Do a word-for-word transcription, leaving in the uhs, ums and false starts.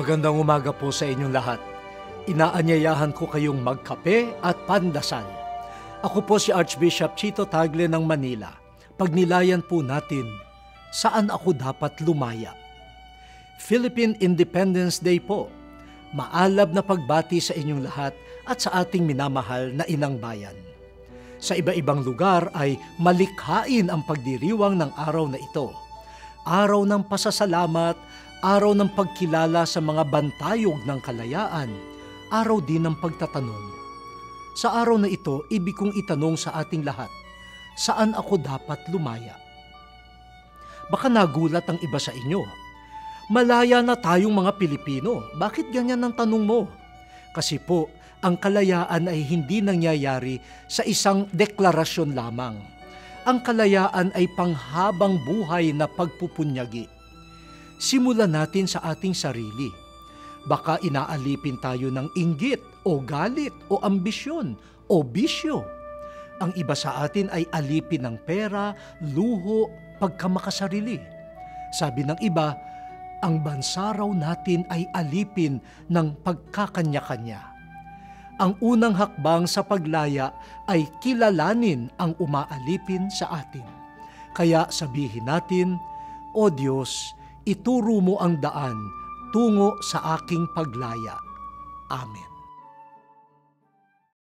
Magandang umaga po sa inyong lahat. Inaanyayahan ko kayong magkape at pandasal. Ako po si Archbishop Chito Tagle ng Manila. Pagnilayan po natin, saan ako dapat lumaya? Philippine Independence Day po. Maalab na pagbati sa inyong lahat at sa ating minamahal na inang bayan. Sa iba-ibang lugar ay malikhain ang pagdiriwang ng araw na ito. Araw ng pasasalamat, araw ng pagkilala sa mga bantayog ng kalayaan, araw din ng pagtatanong. Sa araw na ito, ibig kong itanong sa ating lahat, saan ako dapat lumaya? Baka nagulat ang iba sa inyo. Malaya na tayong mga Pilipino. Bakit ganyan ang tanong mo? Kasi po, ang kalayaan ay hindi nangyayari sa isang deklarasyon lamang. Ang kalayaan ay panghabang buhay na pagpupunyagi. Simulan natin sa ating sarili. Baka inaalipin tayo ng inggit o galit o ambisyon o bisyo. Ang iba sa atin ay alipin ng pera, luho, pagkamakasarili. Sabi ng iba, ang bansa raw natin ay alipin ng pagkakanya-kanya. Ang unang hakbang sa paglaya ay kilalanin ang umaalipin sa atin. Kaya sabihin natin, O Diyos, ituro mo ang daan tungo sa aking paglaya. Amen.